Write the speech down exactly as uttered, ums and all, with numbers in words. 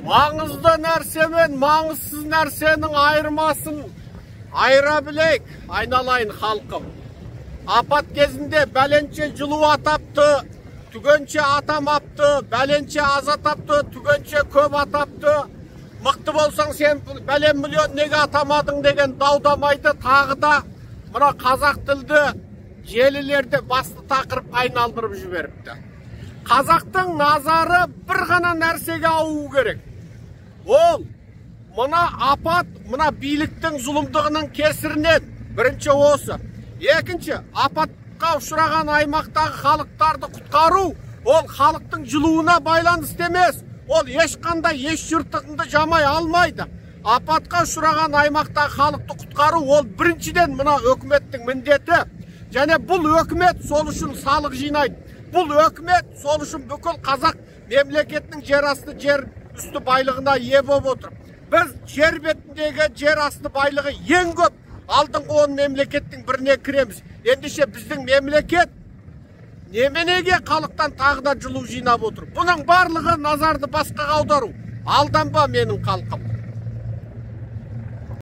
Маңызды нәрсе мен маңызсыз нәрсенің айырмасын айыра білейік, айналайын халқым. Апат кезінде бәленше жылу атапты, түгенше атамапты, бәленше аз атапты, түгенше көп атапты. Мықты болсаң сен бәлен миллион неге атамадың деген даудамайды тағы да мына қазақ тілді желілерді басты тақырып айналдырып жіберіпті. Қазақтың назары бір ғана нәрсеге ауу керек. Ол, мына апат, мына биліктің зұлымдығының кесірінен бірінші осы. Екінші, апатқа ұшыраған аймақтағы халықтарды құтқару, ол халықтың жылуына байланысты емес. Ол ешқандай еш жұрттығынды жамай алмайды. Апатқа ұшыраған аймақтағы халықты құтқару, ол біріншіден мына өкіметтің міндеті. Және бұл өкімет сол үшін салық жинайды. Бұл өкімет сол үшін бүкіл қазақ мемлекетінің жер асты, жер үсті байлығына ие болып отыр. Біз жер бетіндегі жер асты байлығы ең көп алдыңғы он мемлекеттің біріне кіреміз. Ендеше біздің мемлекет неменеге халықтан тағы да жылу жинап отыр. Бұның барлығы назарды басқаға аудару. Алданба менің халқым.